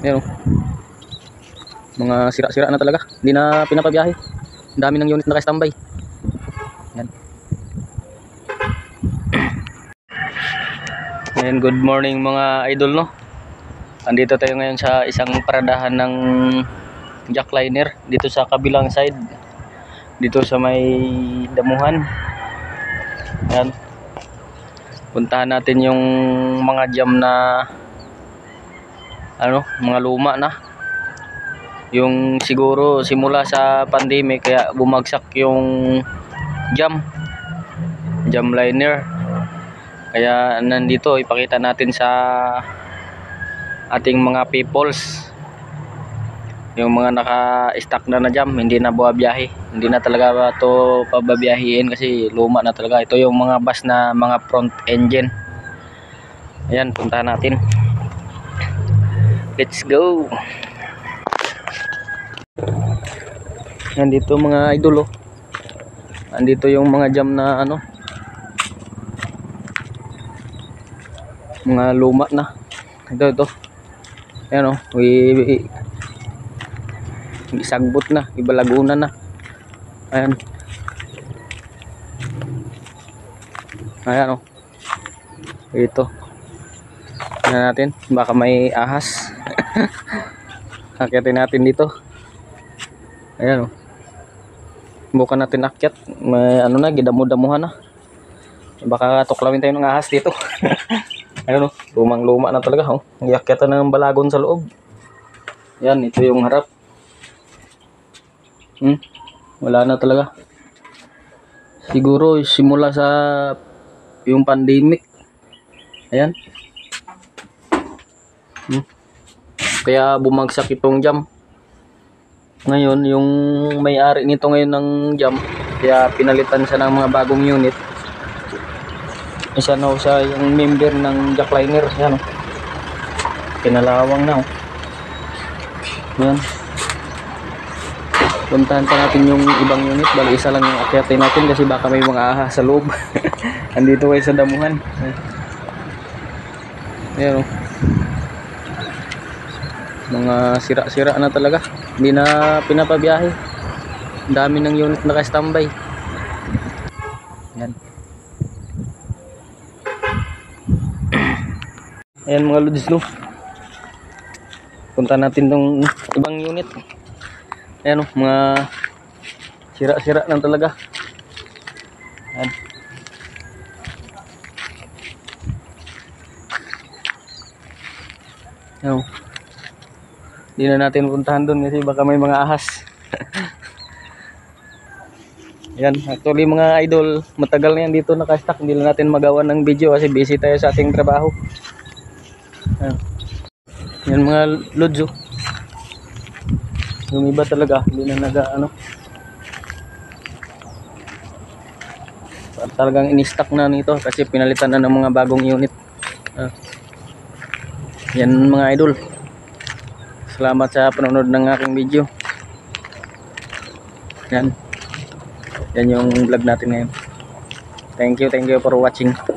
Ayan oh. Mga sira-sira na talaga. Hindi na pinapabiyahe. Ang dami ng unit naka-standby. Yan. Ayan, good morning mga idol no. Andito tayo ngayon sa isang paradahan ng jackliner dito sa kabilang side. Dito sa may damuhan. Ayan. Puntahan natin yung mga jam na mga luma na. Yung siguro simula sa pandemic kaya bumagsak yung jam liner. Kaya nandito ipakita natin sa ating mga peoples yung mga naka-stack na jam, hindi na buwabiyahe. Hindi na talaga to pababiyahiin kasi luma na talaga. Ito yung mga bus na mga front engine. Ayan, puntahan natin. Let's go. Nandito mga idol oh. Andito yung mga jam na mga luma na. Ito. Ayan oh, isagbot na, ibalagunan na. Ayan. Ayan oh. Ito. Ayan natin, baka may ahas. Akyatin natin dito. Ayan oh. Bukan natin akyat, may gidamo-damuhan na. Baka tuklawin tayo ng ahas dito. Ayun oh, lumang-luma na talaga oh. Iakyatan na ng balagon sa loob. Yan, ito yung harap. Wala na talaga. Siguro simula sa yung pandemic. Ayan. Kaya bumagsak itong jam. Ngayon, yung may-ari nito ngayon ng jam, kaya pinalitan siya ng mga bagong unit. Isa na siya yung member ng jackliner. Yan oh. Pinalawang na oh. Yan. Puntahan pa natin yung ibang unit. Bali isa lang yung akyatin natin kasi baka may mga ahas sa loob. Andito kayo sa damuhan. Yan oh. Mga sira-sira na talaga. Hindi na pinapabiyahe. Ang dami ng unit naka-standby. Yan. Ayan mga lods no. Punta natin tong ibang unit. Ayan oh, mga sira-sira na talaga. Ayan. Ayan oh. Hindi na natin puntahan doon kasi baka may mga ahas. Yan, actually mga idol, matagal na yan dito naka-stack. Hindi lang natin magawa ng video kasi busy tayo sa ating trabaho. Yan mga lods oh. Yung iba talaga hindi na talagang in-stack na nito kasi pinalitan na ng mga bagong unit. Yan mga idol. Salamat sa panonood ng aking video. Yan yung vlog natin ngayon. Thank you for watching.